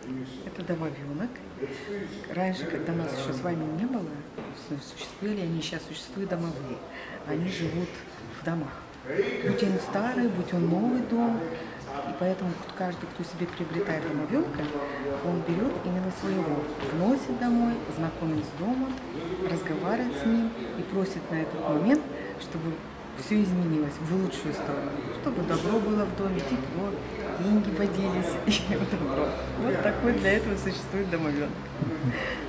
Это домовенок. Раньше, когда нас еще с вами не было, существовали они, сейчас существуют домовые. Они живут в домах. Будь он старый, будь он новый дом. И поэтому каждый, кто себе приобретает домовенка, он берет именно своего, вносит домой, знакомит с домом, разговаривает с ним и просит на этот момент, чтобы все изменилось в лучшую сторону, чтобы добро было в доме, тепло, деньги водились и добро. Вот такой для этого существует домовенок.